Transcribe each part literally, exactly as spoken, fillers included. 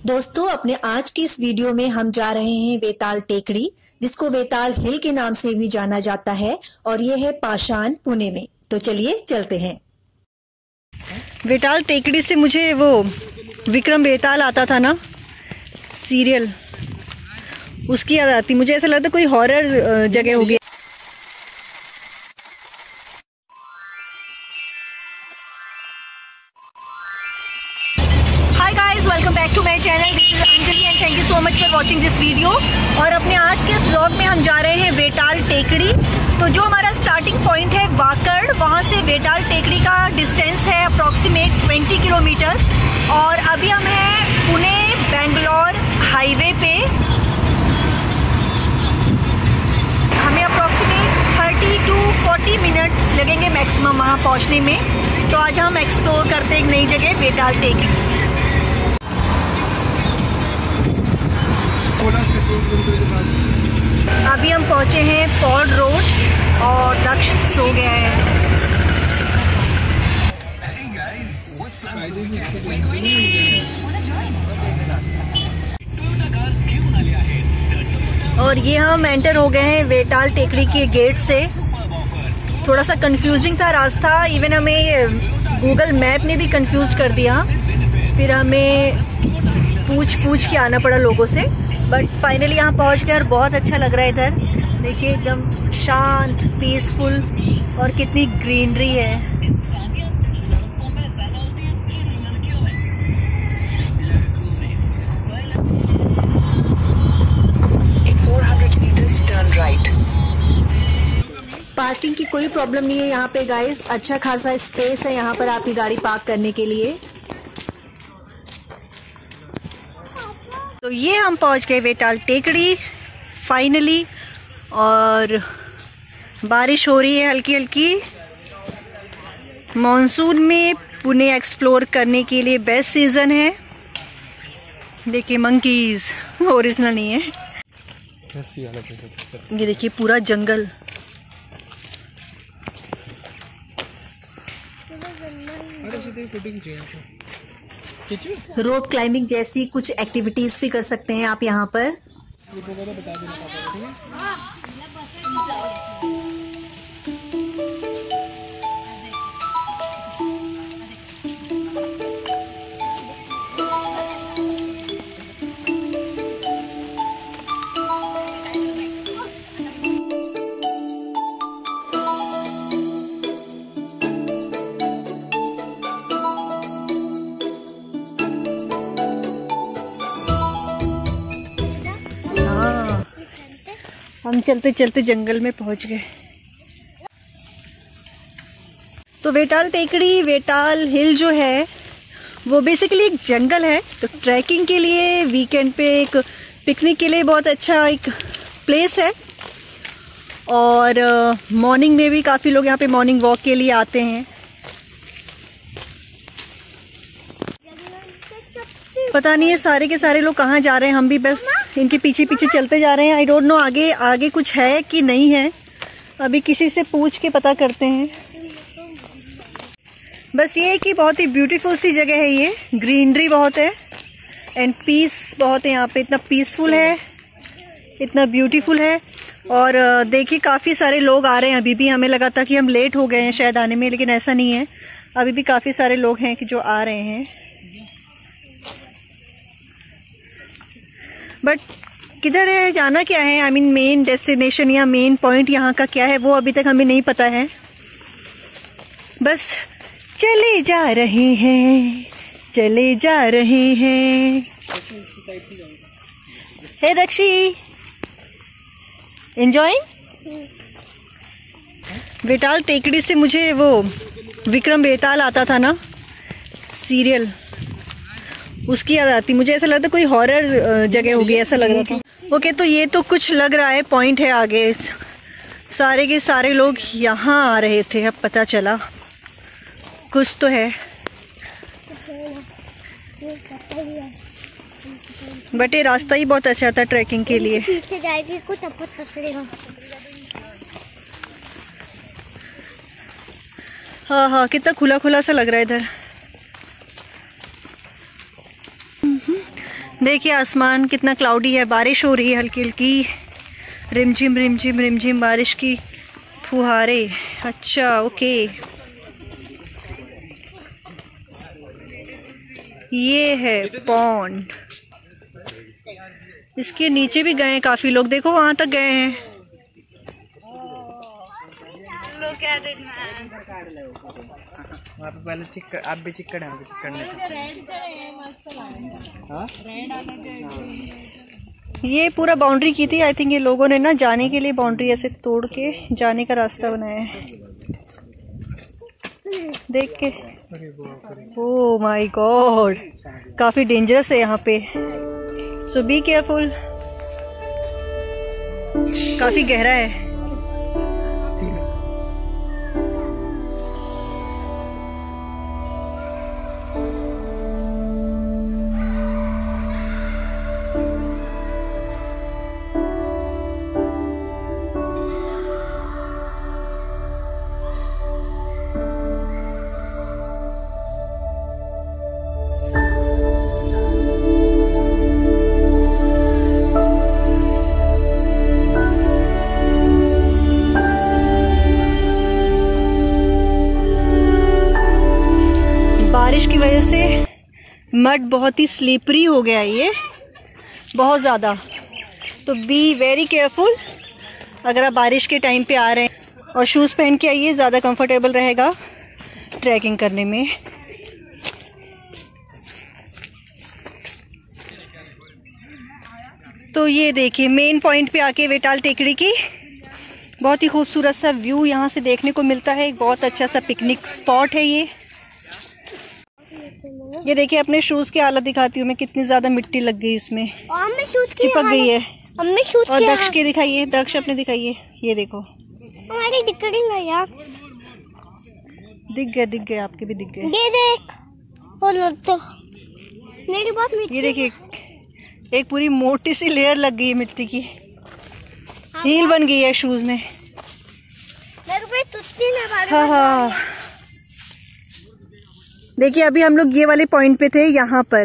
दोस्तों, अपने आज की इस वीडियो में हम जा रहे हैं वेताल टेकड़ी, जिसको वेताल हिल के नाम से भी जाना जाता है, और ये है पाषाण, पुणे में। तो चलिए चलते हैं। वेताल टेकड़ी से मुझे वो विक्रम बेताल आता था ना सीरियल, उसकी याद आती। मुझे ऐसा लगता कोई हॉरर जगह होगी। Hi guys, welcome back to my channel. This is Anjali and thank you so much for watching this video. और अपने आज के इस व्लॉग में हम जा रहे हैं वेताल टेकड़ी। तो जो हमारा स्टार्टिंग पॉइंट है वाकड़, वहां से वेताल टेकड़ी का डिस्टेंस है अप्रोक्सीमेट बीस किलोमीटर्स। और अभी हम हैं पुणे बेंगलोर हाईवे पे। हमें अप्रोक्सीमेट तीस टू चालीस मिनट्स लगेंगे मैक्सिमम वहां पहुंचने में। तो आज हम एक्सप्लोर करते हैं एक नई जगह वेताल टेकड़ी। अभी हम पहुंचे हैं पॉड रोड और दक्ष सो गया है। और ये हम एंटर हो गए हैं वेताल टेकड़ी के गेट से। थोड़ा सा कंफ्यूजिंग था रास्ता, इवन हमें गूगल मैप ने भी कंफ्यूज कर दिया। फिर हमें पूछ पूछ के आना पड़ा लोगों से, बट फाइनली यहाँ पहुँच कर बहुत अच्छा लग रहा है। इधर देखिए एकदम शांत, पीसफुल और कितनी ग्रीनरी है। पार्किंग की कोई प्रॉब्लम नहीं है यहाँ पे गाइस। अच्छा खासा स्पेस है यहाँ पर आपकी गाड़ी पार्क करने के लिए। तो ये हम पहुंच गए वेताल टेकड़ी फाइनली। और बारिश हो रही है हल्की हल्की। मॉनसून में पुणे एक्सप्लोर करने के लिए बेस्ट सीजन है। देखिए मंकीज, ओरिजिनल नहीं है। ये देखिए पूरा जंगल। रोप क्लाइंबिंग जैसी कुछ एक्टिविटीज भी कर सकते हैं आप यहाँ पर। हम चलते चलते जंगल में पहुंच गए। तो वेताल टेकड़ी, वेताल हिल जो है वो बेसिकली एक जंगल है। तो ट्रैकिंग के लिए, वीकेंड पे एक पिकनिक के लिए बहुत अच्छा एक प्लेस है। और मॉर्निंग में भी काफी लोग यहाँ पे मॉर्निंग वॉक के लिए आते हैं। पता नहीं है सारे के सारे लोग कहाँ जा रहे हैं। हम भी बस इनके पीछे पीछे चलते जा रहे हैं। आई डोंट नो आगे आगे कुछ है कि नहीं है। अभी किसी से पूछ के पता करते हैं। बस ये है कि बहुत ही ब्यूटीफुल सी जगह है ये। ग्रीनरी बहुत है एंड पीस बहुत है यहाँ पे। इतना पीसफुल है, इतना ब्यूटीफुल है। और देखिए काफी सारे लोग आ रहे हैं। अभी भी हमें लगा था कि हम लेट हो गए हैं शायद आने में, लेकिन ऐसा नहीं है। अभी भी काफी सारे लोग हैं कि जो आ रहे हैं। बट किधर है, जाना क्या है, आई मीन मेन डेस्टिनेशन या मेन पॉइंट यहाँ का क्या है, वो अभी तक हमें नहीं पता है। बस चले जा रहे हैं, चले जा रहे हैं। हे दक्षी, एंजॉयिंग। वेताल टेकड़ी से मुझे वो विक्रम बेताल आता था ना सीरियल, उसकी याद आती। मुझे ऐसा लगता कोई हॉरर जगह होगी, ऐसा लग रहा था। ओके, तो ये तो कुछ लग रहा है पॉइंट है आगे। सारे के सारे लोग यहाँ आ रहे थे, अब पता चला कुछ तो है। बट ये रास्ता ही बहुत अच्छा था ट्रैकिंग के लिए। पीछे जाएगी कुछ पकड़ेगा। हाँ हाँ, कितना खुला खुला सा लग रहा है इधर। देखिए आसमान कितना क्लाउडी है, बारिश हो रही है हल्की हल्की, रिमझिम रिमझिम रिमझिम बारिश की फुहारे। अच्छा ओके, ये है पॉन्ड। इसके नीचे भी गए हैं काफी लोग, देखो वहां तक गए हैं। वहाँ पे पहले चिक आप भी चिक्कड़ है करने। ये पूरा बाउंड्री की थी आई थिंक, ये लोगों ने ना जाने के लिए बाउंड्री ऐसे तोड़ के जाने का रास्ता बनाया है। देख के ओह माय गॉड, काफी डेंजरस है यहाँ पे, सो बी केयरफुल। काफी गहरा है। बारिश की वजह से मड बहुत ही स्लिपरी हो गया है ये, बहुत ज़्यादा। तो बी वेरी केयरफुल अगर आप बारिश के टाइम पे आ रहे हैं, और शूज़ पहन के आइए, ज़्यादा कंफर्टेबल रहेगा ट्रैकिंग करने में। तो ये देखिए मेन पॉइंट पे आके वेटाल टेकड़ी की बहुत ही खूबसूरत सा व्यू यहाँ से देखने को मिलता है। एक बहुत अच्छा सा पिकनिक स्पॉट है ये। ये देखिए अपने शूज की हालत दिखाती हूँ मैं, कितनी ज्यादा मिट्टी लग गई इसमें, चिपक गई है। और दक्ष के दिखाइए, दक्ष अपने दिखाइए, ये देखो हमारे दिख गई यार, दिख गए दिख गए आपके भी दिख गए। ये देख, और तो मेरी बात मिट्टी। ये देखिए एक पूरी मोटी सी लेयर लग गई है मिट्टी की, हील बन गई है शूज में। हाँ हाँ देखिए अभी हम लोग ये वाले पॉइंट पे थे, यहाँ पर,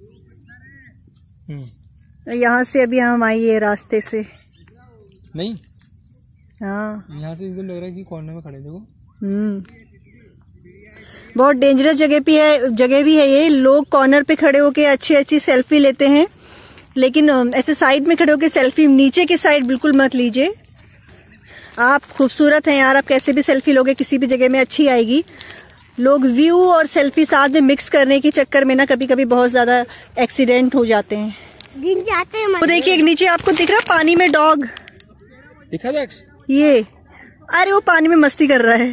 यहाँ से अभी हम आए ये रास्ते से। नहीं हाँ यहाँ से लग रहा है कि कॉर्नर में खड़े थे वो। हम्म बहुत डेंजरस जगह पे है, जगह भी है ये। लोग कॉर्नर पे खड़े होके अच्छी अच्छी सेल्फी लेते हैं, लेकिन ऐसे साइड में खड़े होके सेल्फी नीचे के साइड बिल्कुल मत लीजिए। आप खूबसूरत हैं यार, आप कैसे भी सेल्फी लोगे किसी भी जगह में अच्छी आएगी। लोग व्यू और सेल्फी साथ में मिक्स करने के चक्कर में ना कभी कभी बहुत ज्यादा एक्सीडेंट हो जाते हैं, गिर जाते हैं। वो देखिए नीचे आपको दिख रहा है पानी में डॉग दिखा दक्ष, ये अरे वो पानी में मस्ती कर रहा है।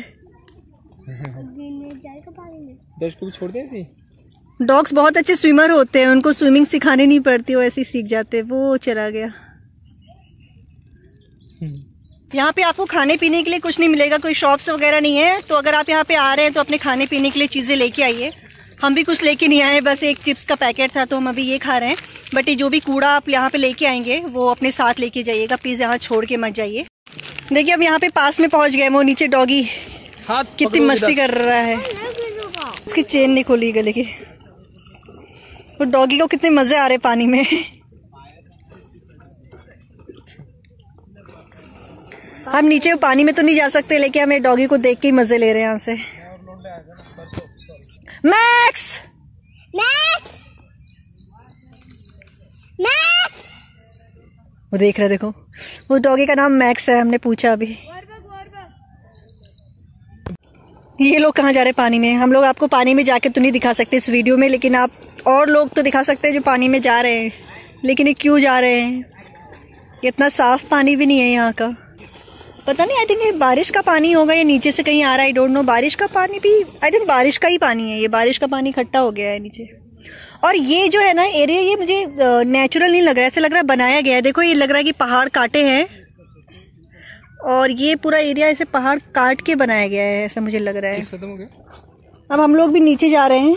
दक्ष को भी छोड़ दे ऐसे। डॉग्स बहुत अच्छे स्विमर होते हैं, उनको स्विमिंग सिखानी नहीं पड़ती, वो ऐसे ही सीख जाते हैं। वो चला गया। यहाँ पे आपको खाने पीने के लिए कुछ नहीं मिलेगा, कोई शॉप्स वगैरह नहीं है। तो अगर आप यहाँ पे आ रहे हैं तो अपने खाने पीने के लिए चीजें लेके आइए। हम भी कुछ लेके नहीं आए, बस एक चिप्स का पैकेट था तो हम अभी ये खा रहे हैं। बट ये जो भी कूड़ा आप यहाँ पे लेके आएंगे वो अपने साथ लेके जाइएगा, प्लीज यहाँ छोड़ के मत जाइए। देखिए अब यहाँ पे पास में पहुंच गए, वो नीचे डॉगी कितनी मस्ती कर रहा है, उसकी चेन नहीं खोली गले की। वो डॉगी को कितने मजे आ रहे पानी में। हम नीचे पानी में तो नहीं जा सकते, लेकिन हमें डॉगी को देख के ही मजे ले रहे हैं यहाँ से। मैक्स मैक्स मैक्स वो देख रहे, देखो वो डॉगी का नाम मैक्स है, हमने पूछा अभी। ये लोग कहाँ जा रहे हैं पानी में? हम लोग आपको पानी में जाके तो नहीं दिखा सकते इस वीडियो में, लेकिन आप और लोग तो दिखा सकते हैं जो पानी में जा रहे हैं। लेकिन ये क्यों जा रहे हैं? इतना साफ पानी भी नहीं है यहाँ का, पता नहीं। आई थिंक ये बारिश का पानी होगा, ये नीचे से कहीं आ रहा है, आई डोंट नो। बारिश का पानी भी आई थिंक बारिश का ही पानी है, ये बारिश का पानी इकट्ठा हो गया है नीचे। और ये जो है ना एरिया, ये मुझे नेचुरल नहीं लग रहा है, ऐसा लग रहा है बनाया गया है। देखो ये लग रहा है कि पहाड़ काटे हैं और ये पूरा एरिया ऐसे पहाड़ काट के बनाया गया है, ऐसा मुझे लग रहा है। खत्म हो गया। अब हम लोग भी नीचे जा रहे हैं।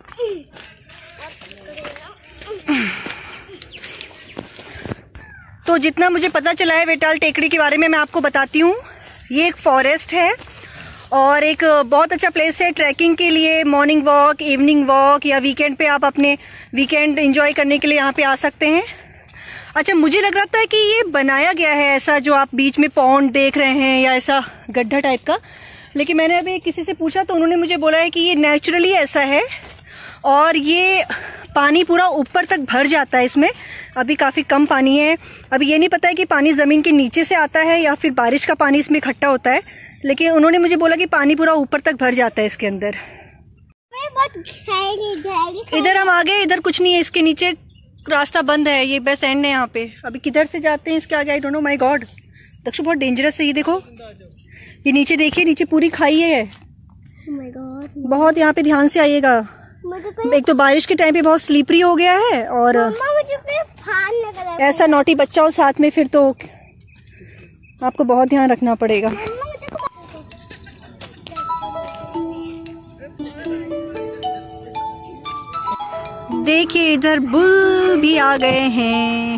तो तो जितना मुझे पता चला है वेटाल टेकड़ी के बारे में मैं आपको बताती हूँ। ये एक फॉरेस्ट है और एक बहुत अच्छा प्लेस है ट्रैकिंग के लिए, मॉर्निंग वॉक, इवनिंग वॉक, या वीकेंड पे आप अपने वीकेंड एंजॉय करने के लिए यहाँ पे आ सकते हैं। अच्छा, मुझे लग रहा था कि ये बनाया गया है ऐसा, जो आप बीच में पॉन्ड देख रहे हैं या ऐसा गड्ढा टाइप का, लेकिन मैंने अभी किसी से पूछा तो उन्होंने मुझे बोला है कि ये नेचुरली ऐसा है और ये पानी पूरा ऊपर तक भर जाता है। इसमें अभी काफी कम पानी है। अभी ये नहीं पता है कि पानी जमीन के नीचे से आता है या फिर बारिश का पानी इसमें इकट्ठा होता है, लेकिन उन्होंने मुझे बोला कि पानी पूरा ऊपर तक भर जाता है इसके अंदर। इधर हम आगे, इधर कुछ नहीं है, इसके नीचे रास्ता बंद है, ये बस एंड है यहाँ पे। अभी किधर से जाते हैं इसके आगे, I don't know. My god, Dakshu बहुत डेंजरस है। ये देखो, ये नीचे देखिए, नीचे पूरी खाई है। बहुत यहाँ पे ध्यान से आइएगा। एक तो बारिश के टाइम पे बहुत स्लीपरी हो गया है और ऐसा नोटी बच्चा हो साथ में, फिर तो आपको बहुत ध्यान रखना पड़ेगा। देखिए इधर बुल भी आ गए हैं।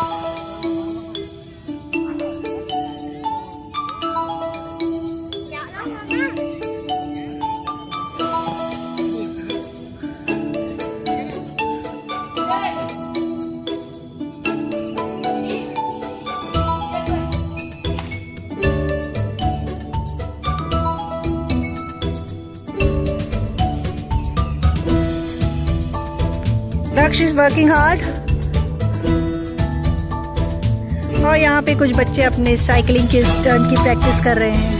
Daksh is working hard। और यहाँ पे कुछ बच्चे अपने साइकिलिंग के स्टंट की प्रैक्टिस कर रहे हैं।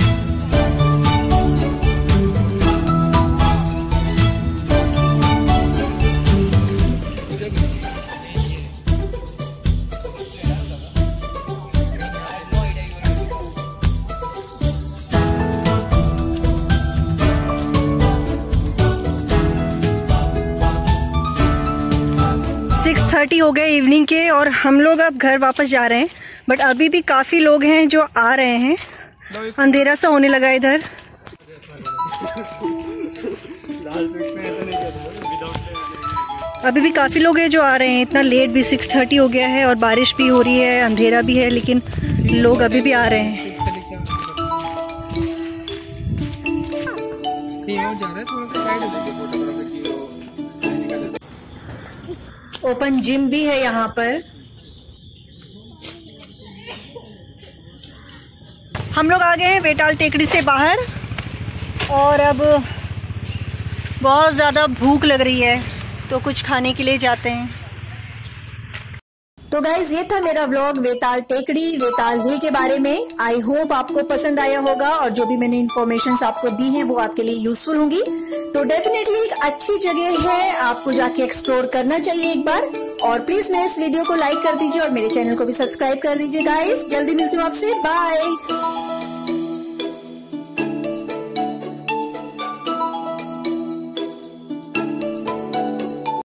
सिक्स थर्टी हो गए इवनिंग के और हम लोग अब घर वापस जा रहे हैं, बट अभी भी काफी लोग हैं जो आ रहे हैं। अंधेरा सा होने लगा इधर। अभी भी काफी लोग हैं जो आ रहे हैं। इतना लेट भी, सिक्स थर्टी हो गया है और बारिश भी हो रही है, अंधेरा भी है, लेकिन लोग अभी भी आ रहे हैं। ओपन जिम भी है यहाँ पर। हम लोग आ गए हैं वेटाल टेकड़ी से बाहर और अब बहुत ज्यादा भूख लग रही है, तो कुछ खाने के लिए जाते हैं। तो गाइज, ये था मेरा व्लॉग वेताल टेकड़ी, वेताल हिल के बारे में। आई होप आपको पसंद आया होगा और जो भी मैंने इन्फॉर्मेशन आपको दी हैं वो आपके लिए यूजफुल होंगी। तो डेफिनेटली एक अच्छी जगह है, आपको जाके एक्सप्लोर करना चाहिए एक बार। और प्लीज मेरे इस वीडियो को लाइक कर दीजिए और मेरे चैनल को भी सब्सक्राइब कर दीजिए गाइज। जल्दी मिलती हूँ आपसे, बाय।